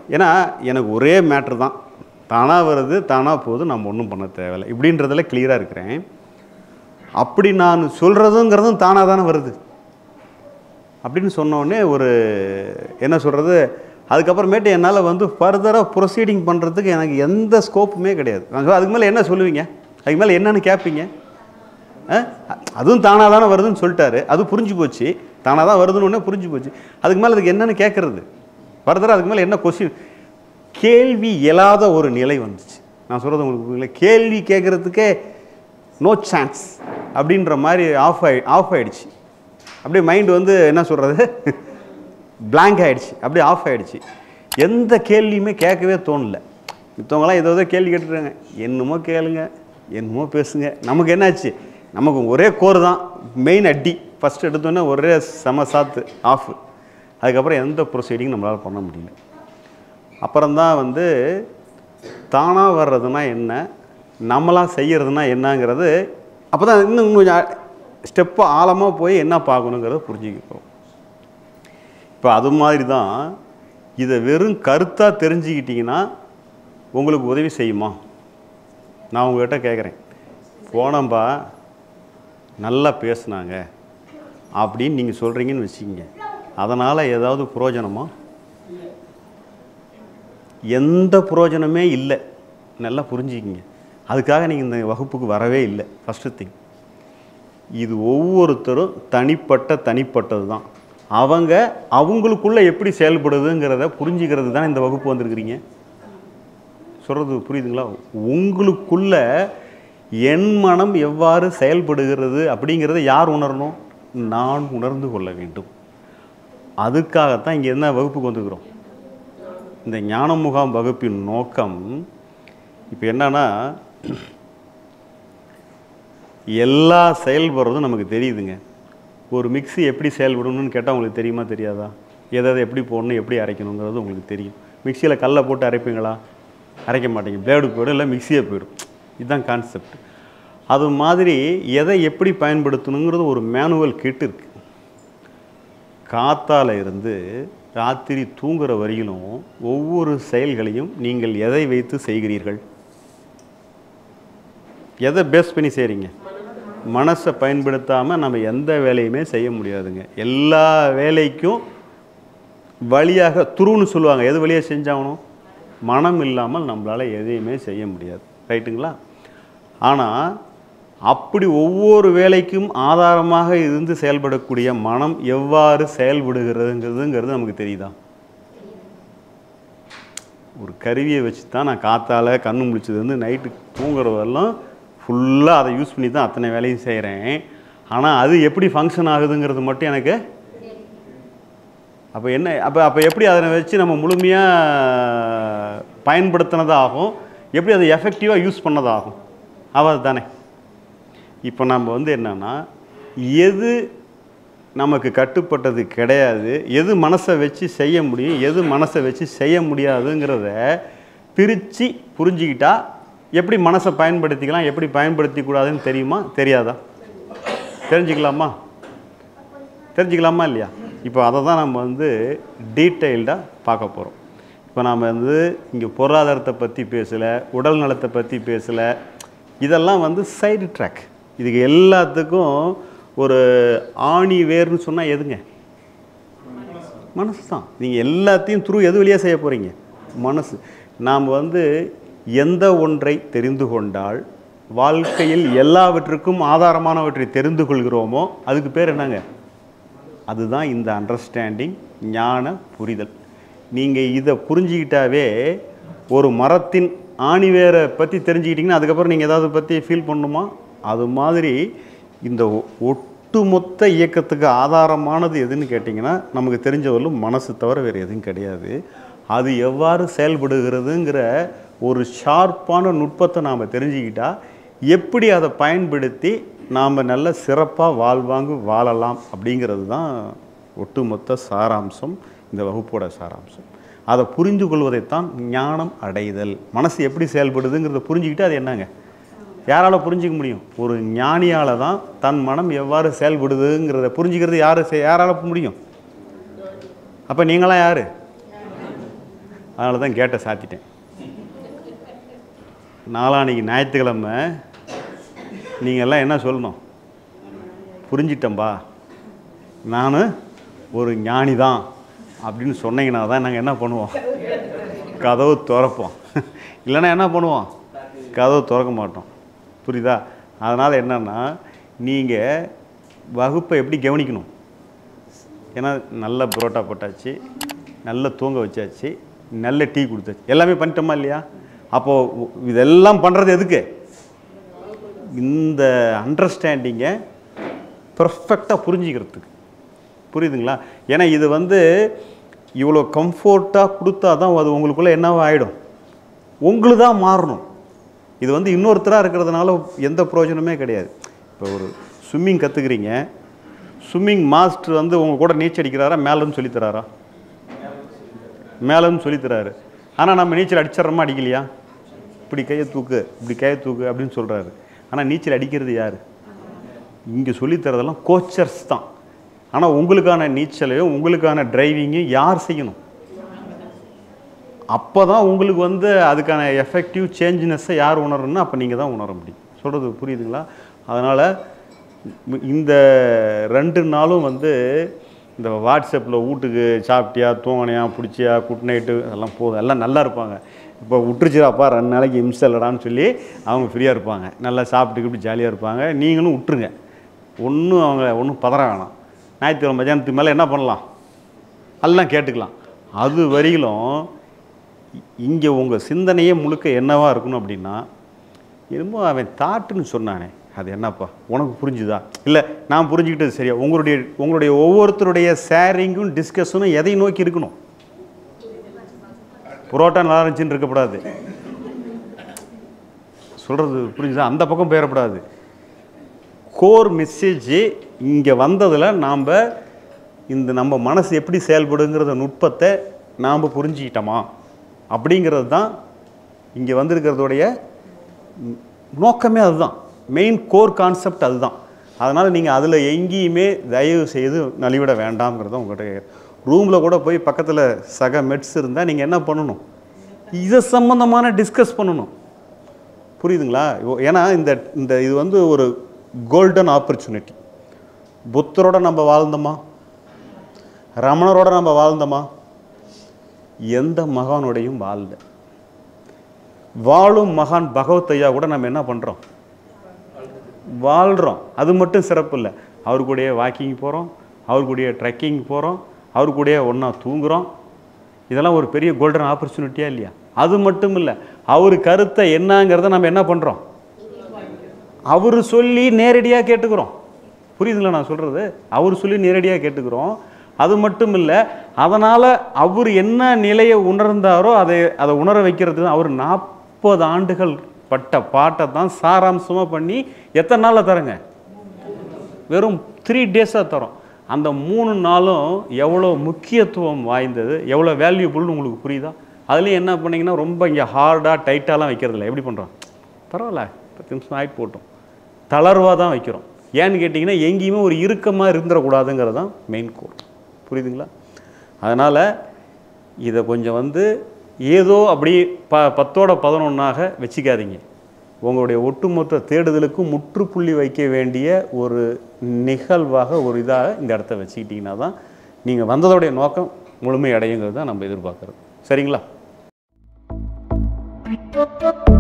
ஏன்னா எனக்கு ஒரே மேட்ரு தான், தானாக வருது தானாக போகுது, நம்ம ஒன்றும் பண்ண தேவையில்லை இப்படின்றதில் கிளியராக இருக்கிறேன். அப்படி நான் சொல்கிறதுங்கிறதும் தானாக தானே வருது அப்படின்னு சொன்னோடனே ஒரு என்ன சொல்கிறது, அதுக்கப்புறமேட்டு என்னால் வந்து ஃபர்தராக ப்ரொசீடிங் பண்ணுறதுக்கு எனக்கு எந்த ஸ்கோப்புமே கிடையாது. நான் அதுக்கு மேலே என்ன சொல்லுவீங்க, அதுக்கு மேலே என்னென்னு கேட்பீங்க? அதுவும் தானாக தானே வருதுன்னு சொல்லிட்டாரு, அது புரிஞ்சு போச்சு, தானாக தான் வருதுன்னு ஒன்றே புரிஞ்சு போச்சு. அதுக்கு மேலே அதுக்கு என்னென்னு கேட்குறது, ஃபர்தராக அதுக்கு மேலே என்ன கொஸ்டின்? கேள்வி இயலாத ஒரு நிலை வந்துச்சு. நான் சொல்கிறது உங்களுக்கு கேள்வி கேட்குறதுக்கே நோ சான்ஸ் அப்படின்ற மாதிரி ஆஃப் ஆயிடுச்சு. அப்படியே மைண்டு வந்து என்ன சொல்கிறது, பிளாங்க் ஆகிடுச்சு, அப்படியே ஆஃப் ஆகிடுச்சு. எந்த கேள்வியுமே கேட்கவே தோணலை. மித்தவங்களாம் ஏதோ கேள்வி கேட்டுருக்காங்க, என்னமோ கேளுங்க என்னமோ பேசுங்க. நமக்கு என்னாச்சு, நமக்கு ஒரே கோர் தான் மெயின் அடி. ஃபஸ்ட்டு எடுத்தோன்னே ஒரே சாத்து ஆஃப். அதுக்கப்புறம் எந்த ப்ரொசீடிங் நம்மளால் பண்ண முடியல. அப்புறம்தான் வந்து தானாக வர்றதுனா என்ன, நம்மளாக செய்கிறதுனா என்னங்கிறது அப்போ தான் இன்னும் கொஞ்சம் ஸ்டெப்பு ஆழமாக போய் என்ன பார்க்கணுங்கிறத புரிஞ்சுக்கிட்டோம். இப்போ அது மாதிரி தான் இதை வெறும் கருத்தாக தெரிஞ்சுக்கிட்டிங்கன்னா உங்களுக்கு உதவி செய்யுமா? நான் உங்கள்கிட்ட கேட்குறேன், போனப்பா நல்லா பேசுனாங்க அப்படின்னு நீங்கள் சொல்கிறீங்கன்னு வச்சுக்கிங்க, அதனால் ஏதாவது புரோஜனமா? எந்த புரோஜனமே இல்லை. நல்லா புரிஞ்சுக்கிங்க. அதுக்காக நீங்கள் இந்த வகுப்புக்கு வரவே இல்லை. ஃபஸ்ட்டு திங், இது ஒவ்வொருத்தரும் தனிப்பட்டது தான். அவங்களுக்குள்ளே எப்படி செயல்படுதுங்கிறத புரிஞ்சுக்கிறது தான் இந்த வகுப்பு வந்திருக்கிறீங்க. சொல்கிறது புரியுதுங்களா? உங்களுக்குள்ள என் மனம் எவ்வாறு செயல்படுகிறது அப்படிங்கிறத யார் உணரணும்? நான் உணர்ந்து கொள்ள வேண்டும். அதுக்காகத்தான் இங்கே என்ன வகுப்புக்கு வந்துருக்கிறோம். இந்த ஞான முகாம் வகுப்பின் நோக்கம் இப்போ என்னன்னா, எல்லா செயல்படுறதும் நமக்கு தெரியுதுங்க. ஒரு மிக்ஸி எப்படி செயல்படணும்னு கேட்டால் உங்களுக்கு தெரியுமா தெரியாதா? எதை எப்படி போடணும், எப்படி அரைக்கணுங்கிறது உங்களுக்கு தெரியும். மிக்சியில் கல்லை போட்டு அரைப்பீங்களா? அரைக்க மாட்டீங்க. பிளேடு போய்டும், இல்லை மிக்சியே போய்டும். இதுதான் கான்செப்ட். அது மாதிரி எதை எப்படி பயன்படுத்தணுங்கிறது ஒரு மேனுவல் கிட் இருக்குது. காத்தால இருந்து ராத்திரி தூங்குற வரையிலும் ஒவ்வொரு செயல்களையும் நீங்கள் எதை வைத்து செய்கிறீர்கள்? எதை பேஸ் பண்ணி செய்கிறீங்க? மனசை பயன்படுத்தாமல் நம்ம எந்த வேலையுமே செய்ய முடியாதுங்க. எல்லா வேலைக்கும் வழியாக துருன்னு சொல்லுவாங்க. எது வழியாக செஞ்சாகணும்? மனம் இல்லாமல் நம்மளால் எதையுமே செய்ய முடியாது. ரைட்டுங்களா? ஆனால் அப்படி ஒவ்வொரு வேலைக்கும் ஆதாரமாக இருந்து செயல்படக்கூடிய மனம் எவ்வாறு செயல்படுகிறதுங்கிறது நமக்கு தெரியுதா? ஒரு கருவியை வச்சு தான் நான் காத்தால கண்ணு முழிச்சதுலேருந்து நைட்டு தூங்குறதெல்லாம் ஃபுல்லாக அதை யூஸ் பண்ணி தான் அத்தனை வேலையும் செய்கிறேன். ஆனால் அது எப்படி ஃபங்க்ஷன் ஆகுதுங்கிறது மட்டும் எனக்கு அப்போ என்ன அப்போ எப்படி அதனை வச்சு நம்ம முழுமையாக பயன்படுத்தினதாகும், எப்படி அதை எஃபெக்டிவாக யூஸ் பண்ணதாகும்? அவ்வளவு தானே. இப்போ நம்ம வந்து என்னென்னா, எது நமக்கு கட்டுப்பட்டது கிடையாது, எது மனசை வச்சு செய்ய முடியும், எது மனசை வச்சு செய்ய முடியாதுங்கிறத பிரித்து புரிஞ்சுக்கிட்டா எப்படி மனசை பயன்படுத்திக்கலாம், எப்படி பயன்படுத்திக்கூடாதுன்னு தெரியுமா தெரியாதா? தெரிஞ்சுக்கலாமா இல்லையா? இப்போ அதை தான் நம்ம வந்து டீட்டெயில்டாக பார்க்க போகிறோம். இப்போ நாம் வந்து இங்கே பொருளாதாரத்தை பற்றி பேசலை, உடல் நலத்தை பற்றி பேசலை. இதெல்லாம் வந்து சைடு ட்ராக். இதுக்கு எல்லாத்துக்கும் ஒரு ஆணி வேர்னு சொன்னால் எதுங்க? மனசு தான். நீங்கள் எல்லாத்தையும் த்ரூ எது வழியாக செய்ய போகிறீங்க? மனசு. நாம் வந்து எந்த ஒன்றை தெரிந்து கொண்டால் வாழ்க்கையில் எல்லாவற்றுக்கும் ஆதாரமானவற்றை தெரிந்து கொள்கிறோமோ அதுக்கு பேர் என்னங்க? அதுதான் இந்த அண்டர்ஸ்டாண்டிங், ஞான புரிதல். நீங்கள் இதை புரிஞ்சுக்கிட்டாவே ஒரு மரத்தின் ஆணிவேரை பற்றி தெரிஞ்சுக்கிட்டிங்கன்னா அதுக்கப்புறம் நீங்கள் ஏதாவது பற்றி ஃபீல் பண்ணணுமா? அது மாதிரி இந்த ஒட்டுமொத்த இயக்கத்துக்கு ஆதாரமானது எதுன்னு கேட்டிங்கன்னா நமக்கு தெரிஞ்சவர்களும் மனசு தவிர வேறு எதுவும் கிடையாது. அது எவ்வாறு செயல்படுகிறதுங்கிற ஒரு ஷார்ப்பான நுட்பத்தை நாம் தெரிஞ்சுக்கிட்டால் எப்படி அதை பயன்படுத்தி நாம் நல்ல சிறப்பாக வாழலாம் அப்படிங்கிறது தான் ஒட்டுமொத்த சாராம்சம், இந்த வகுப்போட சாராம்சம். அதை புரிந்து கொள்வதைத்தான் ஞானம் அடைதல். மனசு எப்படி செயல்படுதுங்கிறத புரிஞ்சுக்கிட்டு அது என்னங்க? யாரால் புரிஞ்சிக்க முடியும்? ஒரு ஞானியால் தான் தன் மனம் எவ்வாறு செயல்படுதுங்கிறத புரிஞ்சுக்கிறது யாரால் முடியும்? அப்போ நீங்களாம் யார்? அதனால தான் கேட்டை சாத்திட்டேன். நாளான்னைக்கு ஞாயிற்றுக்கிழமை நீங்கள் எல்லாம் என்ன சொல்லணும்? புரிஞ்சிட்டம்பா, நான் ஒரு ஞானி தான் அப்படின்னு சொன்னீங்கன்னா தான் நாங்கள் என்ன பண்ணுவோம்? கதவு திறப்போம். இல்லைன்னா என்ன பண்ணுவோம்? கதவு திறக்க மாட்டோம். புரியுதா? அதனால் என்னென்னா, நீங்கள் வகுப்பை எப்படி கவனிக்கணும்? ஏன்னா நல்ல புரோட்டா போட்டாச்சு, நல்ல தூங்க வச்சாச்சு, நல்ல டீ கொடுத்தாச்சு, எல்லாமே பண்ணிட்டோமா இல்லையா? அப்போது இதெல்லாம் பண்ணுறது எதுக்கு? இந்த அண்டர்ஸ்டாண்டிங்கை பர்ஃபெக்டாக புரிஞ்சிக்கிறதுக்கு. புரியுதுங்களா? ஏன்னா இது இவ்வளோ கம்ஃபர்ட்டாக கொடுத்தா தான் அது உங்களுக்குள்ளே என்னவோ ஆகிடும், உங்களுக்கு தான் மாறணும். இது இன்னொருத்தராக இருக்கிறதுனால எந்த பிரயோஜனமே கிடையாது. இப்போ ஒரு ஸ்விம்மிங் கற்றுக்குறீங்க, ஸ்விம்மிங் மாஸ்டர் உங்கள் கூட நீச்சல் அடிக்கிறாரா, மேலேருந்து சொல்லித்தராரா? மேலேருந்து சொல்லித்தராரு. ஆனால் நம்ம நீச்சல் அடிச்சிட்றோமா அடிக்கலையா? இப்படி கையை தூக்கு, இப்படி கையை தூக்கு அப்படின்னு சொல்கிறாரு. ஆனால் நீச்சல் அடிக்கிறது யார்? இங்கே சொல்லித்தரதெல்லாம் கோச்சர்ஸ் தான். ஆனால் உங்களுக்கான நீச்சலையும் உங்களுக்கான டிரைவிங்கையும் யார் செய்யணும்? அப்போ தான் உங்களுக்கு அதுக்கான எஃபெக்டிவ் சேஞ்ச்னஸை யார் உணரணும்னா அப்போ நீங்கள் தான் உணர முடியும். சொல்கிறது புரியுதுங்களா? அதனால் இந்த 2 நாளும் இந்த வாட்ஸ்அப்பில் வீட்டுக்கு சாப்பிட்டியா, தூங்கினியா, பிடிச்சியா, குட் நைட்டு அதெல்லாம் போதும், எல்லாம் நல்லா இருப்பாங்க. இப்போ விட்டுருச்சுடாப்பா 2 நாளைக்கு இம்சை இல்லைடான்னு சொல்லி அவங்க ஃப்ரீயாக இருப்பாங்க, நல்லா சாப்பிட்டுக்கு இப்படி ஜாலியாக இருப்பாங்க. நீங்களும் விட்டுருங்க, ஒன்றும் பதற வேணாம். ஞாயிற்றுக்கிழமை மத்தியானத்துக்கு மேலே என்ன பண்ணலாம்? எல்லாம் கேட்டுக்கலாம். அது வரையிலும் இங்கே உங்கள் சிந்தனையே முழுக்க என்னவாக இருக்கணும் அப்படின்னா, என்னமோ அவன் தாட்டுன்னு சொன்னானே அது என்னப்பா உனக்கு புரிஞ்சுதா? இல்லை நான் புரிஞ்சுக்கிட்டது சரியா? உங்களுடைய ஒவ்வொருத்தருடைய ஷேரிங்கும் டிஸ்கஷனும் எதை நோக்கி இருக்கணும்? புரோட்டா நல்லா இருந்துச்சுன்னு இருக்கக்கூடாது. சொல்கிறது புரிஞ்சுதா? அந்த பக்கம் போயிடக்கூடாது. கோர் மெசேஜ் இங்கே வந்ததில் நம்ம மனசு எப்படி செயல்படுங்கிறத நுட்பத்தை நாம் புரிஞ்சுக்கிட்டோமா அப்படிங்கிறது தான் இங்கே வந்திருக்கிறதுடைய நோக்கமே. அதுதான் மெயின் கோர் கான்செப்ட், அதுதான். அதனால் நீங்கள் அதில் எங்கேயுமே தயவு செய்து நலிவிட வேண்டாம்ங்கிறத உங்கள்கிட்ட. ரூமில் கூட போய் பக்கத்தில் சக மெட்ஸ் இருந்தால் நீங்கள் என்ன பண்ணணும்? இதை சம்மந்தமான டிஸ்கஸ் பண்ணணும். புரியுதுங்களா? ஏன்னா இது ஒரு கோல்டன் ஆப்பர்ச்சுனிட்டி. புத்தரோட நம்ம வாழ்ந்தோமா? ரமணரோட நம்ம வாழ்ந்தோமா? எந்த மகானோடையும் வாழ்ந்த. வாழும் மகான் பகவத் ஐயா கூட நம்ம என்ன பண்ணுறோம்? வாழ்கிறோம். அது மட்டும் சிறப்பு இல்லை, அவர் கூடயே வாக்கிங் போகிறோம், அவர் கூடயே ட்ரெக்கிங் போகிறோம், அவர் கூடயே ஒன்றா தூங்குகிறோம். இதெல்லாம் ஒரு பெரிய கோல்டன் ஆப்பர்ச்சுனிட்டியாக இல்லையா? அது மட்டும் இல்லை, அவர் கருத்தை என்னங்கிறத நம்ம என்ன பண்ணுறோம்? அவர் சொல்லி நேரடியாக கேட்டுக்கிறோம். புரியுதுங்களா நான் சொல்கிறது? அவர் சொல்லி நேரடியாக கேட்டுக்கிறோம். அது மட்டும் இல்லை, அதனால் அவர் என்ன நிலையை உணர்ந்தாரோ அதை உணர வைக்கிறது தான். அவர் 40 ஆண்டுகள் பட்ட பாட்டை தான் சாராம்சமாக பண்ணி எத்தனை நாளில் தரங்க? வெறும் 3 டேஸாக தரோம். அந்த 3 நாளும் எவ்வளோ முக்கியத்துவம் வாய்ந்தது, எவ்வளோ வேல்யூபுள்னு உங்களுக்கு புரியுதா? அதுலேயும் என்ன பண்ணிங்கன்னா ரொம்ப இங்கே ஹார்டாக டைட்டாலாம் வைக்கிறதில்ல. எப்படி பண்ணுறோம்? பரவாயில்ல 10 நிமிஷம் ஆகி போட்டோம், தளர்வாக தான் வைக்கிறோம். ஏன்னு கேட்டிங்கன்னா எங்கேயுமே ஒரு இறுக்கமாக இருந்துடக்கூடாதுங்கிறது தான் மெயின் கோர். புரியுதுங்களா? அதனால் இதை கொஞ்சம் ஏதோ அப்படி 10ஓட 11ஆக வச்சுக்காதீங்க. உங்களுடைய ஒட்டுமொத்த தேடுதலுக்கும் முற்றுப்புள்ளி வைக்க வேண்டிய ஒரு நிகழ்வாக, ஒரு இதாக இந்த இடத்த வச்சுக்கிட்டிங்கன்னா தான் நீங்கள் வந்ததோடைய நோக்கம் முழுமை அடையுங்கிறது தான் நம்ம எதிர்பார்க்குறது. சரிங்களா?